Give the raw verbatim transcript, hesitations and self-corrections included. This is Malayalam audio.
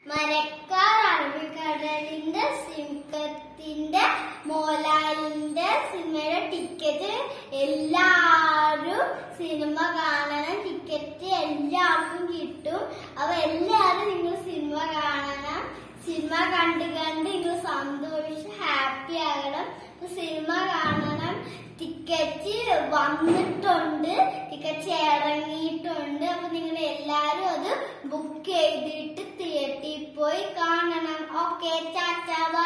മരക്കാർ അറബിക്കടലിന്റെ സിംഹത്തിന്റെ മോലാലിന്റെ സിനിമയുടെ ടിക്കറ്റ് എല്ലാരും സിനിമ കാണണം. ടിക്കറ്റ് എല്ലാവർക്കും കിട്ടും. അപ്പൊ എല്ലാരും നിങ്ങൾ സിനിമ കാണണം. സിനിമ കണ്ട് കണ്ട് നിങ്ങൾ സന്തോഷിച്ച് ഹാപ്പി ആകണം. സിനിമ കാണണം. ടിക്കറ്റ് വന്നിട്ടുണ്ട്, ടിക്കറ്റ് ഇറങ്ങിയിട്ടുണ്ട്. അപ്പൊ നിങ്ങൾ എല്ലാരും അത് ബുക്ക് ചെയ്തിട്ട് തിയേറ്ററിൽ പോയി കാണണം. ഓക്കെ, ടാറ്റാ.